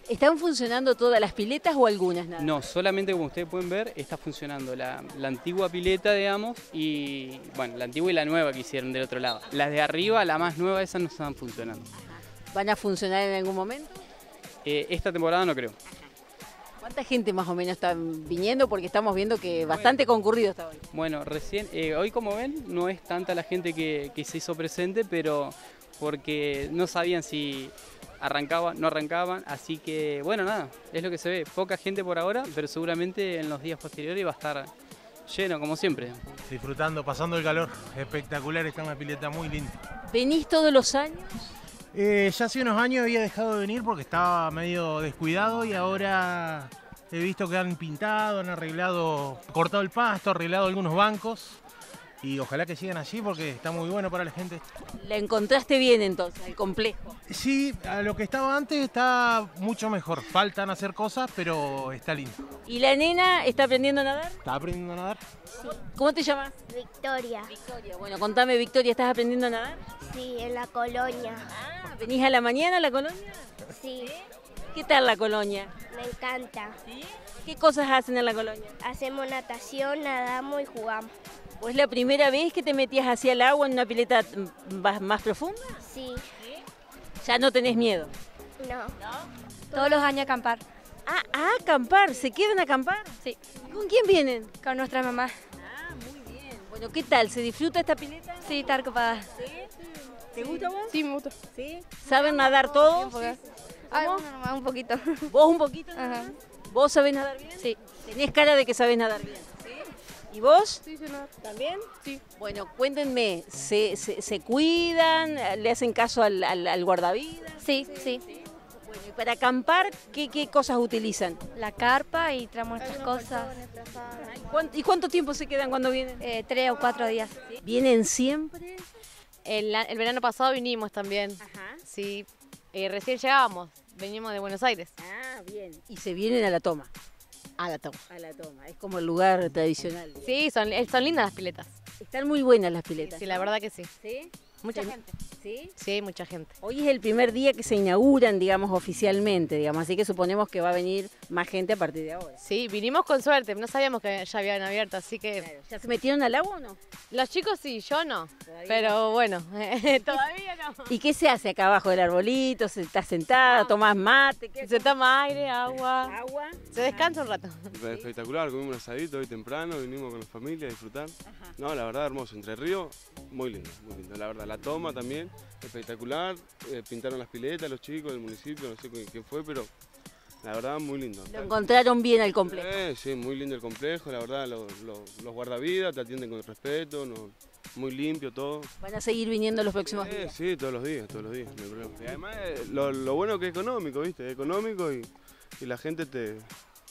¿Están funcionando todas las piletas o algunas nada? No, solamente como ustedes pueden ver, está funcionando la antigua pileta, digamos, y bueno, la antigua y la nueva que hicieron del otro lado. Las de arriba, la más nueva, esas no están funcionando. ¿Van a funcionar en algún momento? Esta temporada no creo. ¿Cuánta gente más o menos está viniendo? Porque estamos viendo que bastante concurrido está hoy. Bueno, recién, hoy como ven, no es tanta la gente que se hizo presente, pero porque no sabían si arrancaban, no arrancaban, así que bueno, nada, es lo que se ve. Poca gente por ahora, pero seguramente en los días posteriores va a estar lleno, como siempre. Disfrutando, pasando el calor, espectacular, está una pileta muy linda. ¿Venís todos los años? Ya hace unos años había dejado de venir porque estaba medio descuidado y ahora he visto que han pintado, han arreglado, cortado el pasto, arreglado algunos bancos y ojalá que sigan así porque está muy bueno para la gente. ¿La encontraste bien entonces, el complejo? Sí, a lo que estaba antes está mucho mejor, faltan hacer cosas pero está lindo. ¿Y la nena está aprendiendo a nadar? ¿Está aprendiendo a nadar? ¿Cómo te llamas? Victoria. Victoria. Bueno, contame Victoria, ¿estás aprendiendo a nadar? Sí, en la colonia. ¿Venís a la mañana a la colonia? Sí, ¿Qué tal la colonia? me encanta. ¿Sí? ¿Qué cosas hacen en la colonia? Hacemos natación, nadamos y jugamos. ¿O es la primera vez que te metías hacia el agua en una pileta más profunda? Sí, Ya no tenés miedo. no. Todos los años acampar. Ah, acampar, ¿se quedan a acampar? Sí. ¿Con quién vienen? Con nuestra mamá. Ah, muy bien. Bueno, ¿qué tal? ¿Se disfruta esta pileta? Sí, estar ocupada. ¿Te gusta vos? Sí, me gusta. ¿Sí? ¿Saben nadar todos? Ah, un poquito. ¿Vos un poquito? Ajá. ¿Vos sabés nadar bien? Sí. Tenés cara de que sabés nadar bien. ¿Sí? ¿Y vos? Sí, ¿También? Sí. Bueno, cuéntenme, ¿se cuidan? ¿Le hacen caso al guardavidas? Sí, sí. Bueno, y para acampar, ¿qué cosas utilizan? La carpa y traemos nuestras cosas. ¿Y cuánto tiempo se quedan cuando vienen? 3 o 4 días. ¿Vienen siempre? El verano pasado vinimos también. Ajá. Sí, recién llegábamos, venimos de Buenos Aires. Ah, bien. Y se vienen a la toma. A la toma. A la toma, es como el lugar tradicional. Sí, son lindas las piletas. Están muy buenas las piletas. Sí, la verdad que sí. ¿Sí? Mucha Sí. gente. ¿Sí? Sí, hay mucha gente. Hoy es el primer día que se inauguran, digamos, oficialmente, digamos, así que suponemos que va a venir más gente a partir de ahora. Sí, vinimos con suerte, no sabíamos que ya habían abierto, así que... Claro. ¿Ya se metieron al agua o no? Los chicos sí, yo no. Todavía Pero bueno, todavía no. ¿Y qué se hace acá abajo del arbolito? ¿Se está sentada, tomás mate? ¿Qué Se toma aire, agua, agua? se descansa un rato. Espectacular, comimos un asadito hoy temprano, vinimos con la familia a disfrutar. No, la verdad, hermoso. Entre Ríos, muy lindo, la verdad. La toma también, espectacular. Pintaron las piletas los chicos del municipio, no sé quién fue, pero la verdad, muy lindo. Lo encontraron bien al complejo. Sí, muy lindo el complejo, la verdad, los guardavidas te atienden con respeto, muy limpio todo. ¿Van a seguir viniendo los próximos días? Sí, todos los días, no hay problema. Y además, lo bueno que es económico, ¿viste? Es económico y la gente te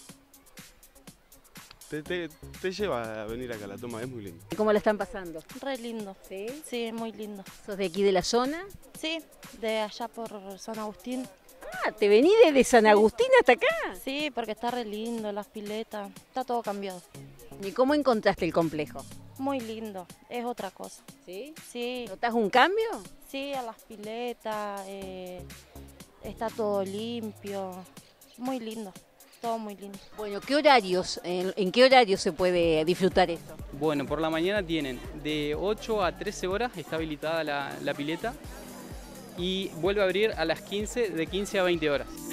lleva a venir acá, la toma es muy linda. ¿Cómo la están pasando? Re lindo. ¿Sí? Sí, muy lindo. ¿Sos de aquí de la zona? Sí, de allá por San Agustín. Ah, ¿te venís desde San Agustín hasta acá? Sí, porque está re lindo, las piletas. Está todo cambiado. ¿Y cómo encontraste el complejo? Muy lindo, es otra cosa. ¿Sí? Sí, ¿Notás un cambio? sí, a las piletas, está todo limpio. Muy lindo, todo muy lindo. Bueno, ¿qué horarios, en qué horario se puede disfrutar esto? Bueno, por la mañana tienen de 8 a 13 horas, está habilitada la pileta, y vuelve a abrir a las 15, de 15 a 20 horas.